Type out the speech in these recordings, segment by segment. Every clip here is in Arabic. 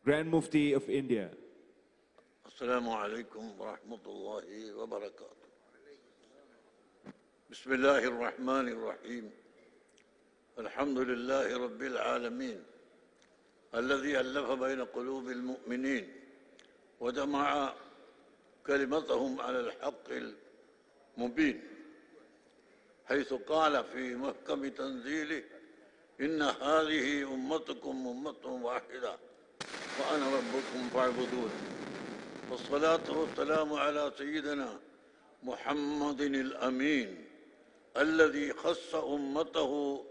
Grand Mufti of India. السلام عليكم ورحمة الله وبركاته. بسم الله الرحمن الرحيم. الحمد لله رب العالمين الذي ألف بين قلوب المؤمنين وجمع كلمتهم على الحق المبين، حيث قال في محكم تنزيله: إن هذه أمتكم أمة واحدة وأنا ربكم فاعبدون. والصلاة والسلام على سيدنا محمد الأمين الذي حث أمته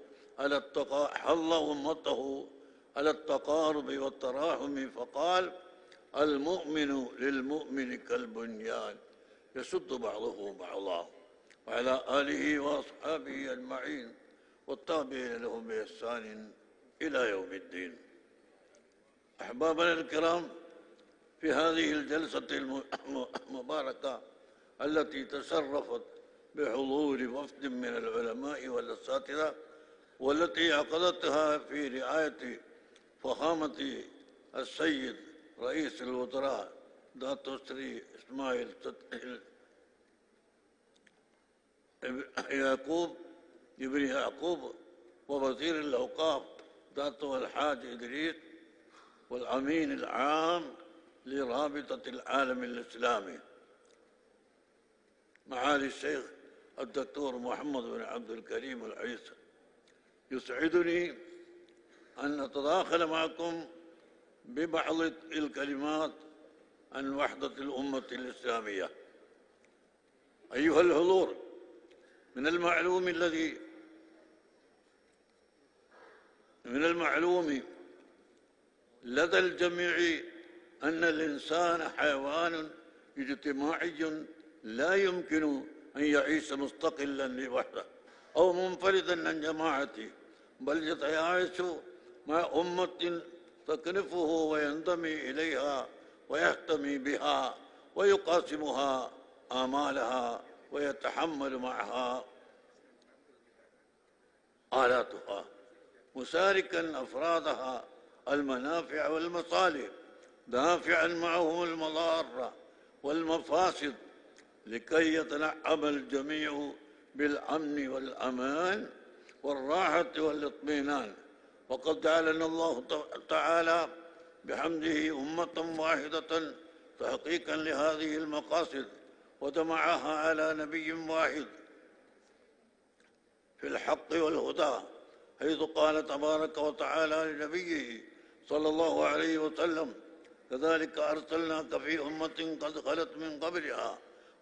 على التقارب والتراحم، فقال: المؤمن للمؤمن كالبنيان يشد بعضه بعضا. وعلى آله وأصحابه أجمعين والتابعين لهم بإحسان إلى يوم الدين. أحبابنا الكرام، في هذه الجلسة المباركة التي تشرفت بحضور وفد من العلماء والأساتذة، والتي عقدتها في رعاية فخامة السيد رئيس الوزراء دكتور سري إسماعيل ابن يعقوب، ووزير الأوقاف دكتور الحاج إدريس، والأمين العام لرابطة العالم الإسلامي معالي الشيخ الدكتور محمد بن عبد الكريم العيسى، يسعدني أن نتداخل معكم ببعض الكلمات عن وحدة الأمة الإسلامية. أيها الحضور، من المعلوم لدى الجميع أن الإنسان حيوان اجتماعي لا يمكن أن يعيش مستقلا لوحده أو منفردا عن جماعته، بل يتعايش مع أمة تكنفه وينتمي إليها ويحتمي بها ويقاسمها آمالها ويتحمل معها آلاتها، مشاركا أفرادها المنافع والمصالح، دافعا معهم المضار والمفاسد، لكي يتنعم الجميع بالأمن والأمان والراحة والاطمئنان. وقد جعلنا الله تعالى بحمده أمة واحدة تحقيقا لهذه المقاصد، وجمعها على نبي واحد في الحق والهدى، حيث قال تبارك وتعالى لنبيه صلى الله عليه وسلم: كذلك أرسلناك في أمة قد خلت من قبلها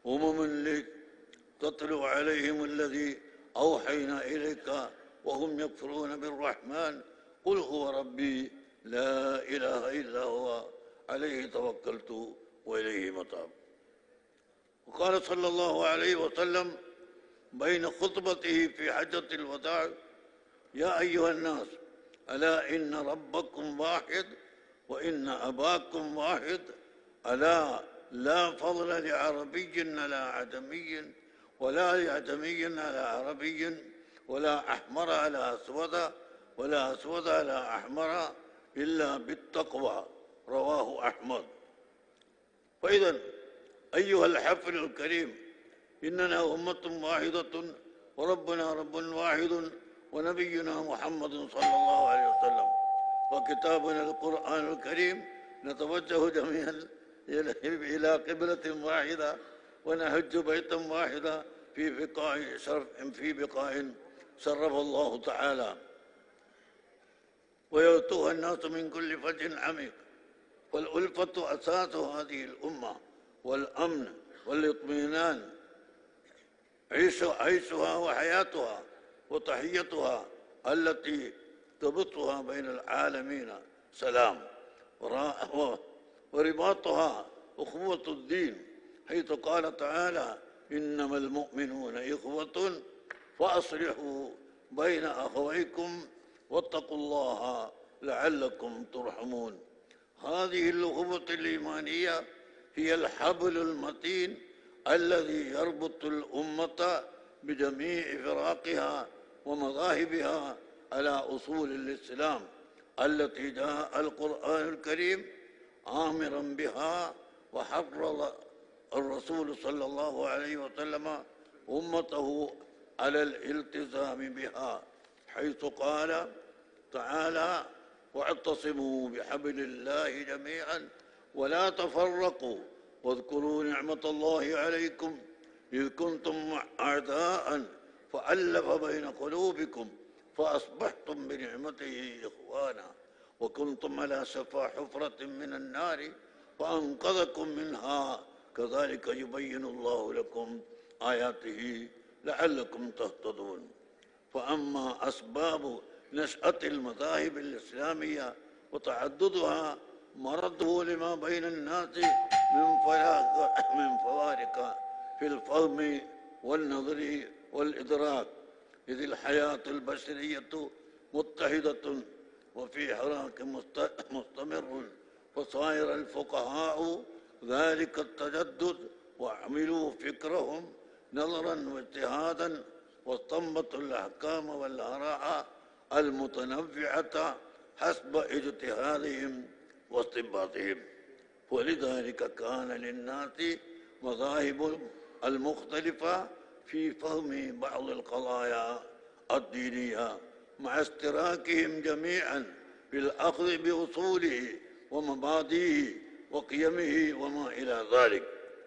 لتتلو عليهم الذي أوحينا إليك وهم يكفرون بالرحمن قل هو ربي لا إله إلا هو عليه توكلت وإليه متاب. وقال صلى الله عليه وسلم بين خطبته في حجة الوداع: يا أيها الناس، ألا إن ربكم واحد وإن أباكم واحد، ألا لا فضل لعربي على عجمي ولا لعجمي على عربي ولا أحمر على أسود ولا أسود على أحمر إلا بالتقوى، رواه أحمد. فإذا أيها الحفل الكريم، إننا أمة واحدة وربنا رب واحد ونبينا محمد صلى الله عليه وسلم وكتابنا القرآن الكريم، نتوجه جميعا إلى قبلة واحدة ونهج بيتا واحدا في بقاع شرف الله تعالى، ويؤتوها الناس من كل فج عميق. والألفة أساس هذه الأمة، والأمن والاطمئنان عيشها وحياتها وتحيتها التي تبثها بين العالمين سلام، ورباطها أخوة الدين، حيث قال تعالى: إنما المؤمنون إخوة فأصلحوا بين أخويكم واتقوا الله لعلكم ترحمون. هذه الأخوة الإيمانية هي الحبل المتين الذي يربط الأمة بجميع فراقها ومذاهبها على أصول الإسلام التي جاء القرآن الكريم آمرا بها، وحرض الرسول صلى الله عليه وسلم أمته على الالتزام بها، حيث قال تعالى: واعتصموا بحبل الله جميعا ولا تفرقوا واذكروا نعمة الله عليكم إذ كنتم أعداء فألف بين قلوبكم فأصبحتم بنعمته إخوانا وكنتم على شفا حفرة من النار فأنقذكم منها كذلك يبين الله لكم آياته لعلكم تهتدون. فأما أسباب نشأة المذاهب الإسلامية وتعددها مرده لما بين الناس من فوارق في الفهم والنظر والإدراك، إذ الحياة البشرية متحدة وفي حراك مستمر، فصاير الفقهاء ذلك التجدد وعملوا فكرهم نظرا واجتهادا واستنبطوا الأحكام والآراء المتنوعة حسب اجتهادهم واستنباطهم. ولذلك كان للناس مذاهب المختلفة في فهم بعض القضايا الدينية مع اشتراكهم جميعا في الأخذ بأصوله ومبادئه وقيمه وما إلى ذلك.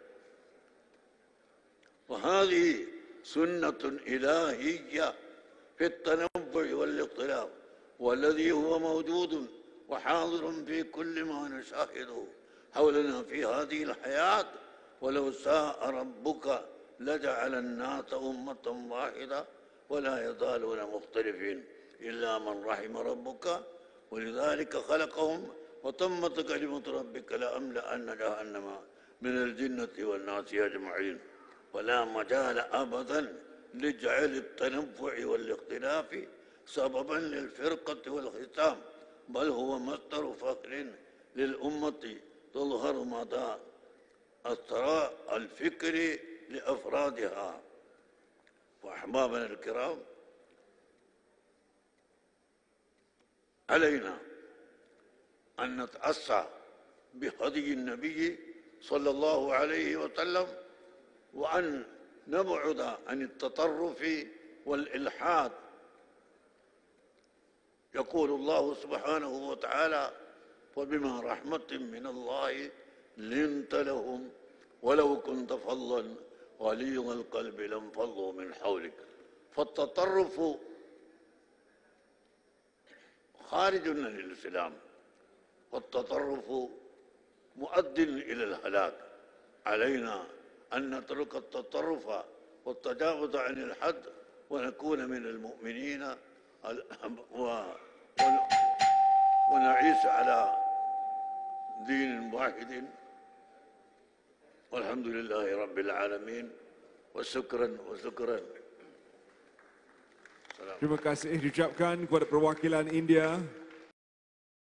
وهذه سنة إلهية في التنوع والاختلاف، والذي هو موجود وحاضر في كل ما نشاهده حولنا في هذه الحياة. ولو شاء ربك لجعل الناس أمة واحدة ولا يزالون مختلفين إلا من رحم ربك ولذلك خلقهم وتمت كلمة ربك لأملأن جهنم من الجنة والناس أجمعين. ولا مجال أبدا لجعل التنوع والاختلاف سببا للفرقة والختام، بل هو مصدر فخر للأمة تظهر مدى الثراء الفكري لأفرادها. وأحبابنا الكرام، علينا أن نتأسى بهدي النبي صلى الله عليه وسلم، وأن نبعد عن التطرف والإلحاد. يقول الله سبحانه وتعالى: فبما رحمة من الله لنت لهم ولو كنت فظا غليظ القلب لانفضوا من حولك. فالتطرف خارج عن الإسلام، والتطرف مؤد إلى الهلاك. علينا أن نترك التطرف والتجاوز عن الحد ونكون من المؤمنين ونعيش على دين واحد. والحمد لله رب العالمين وشكرا. Terima kasih diucapkan kepada perwakilan India.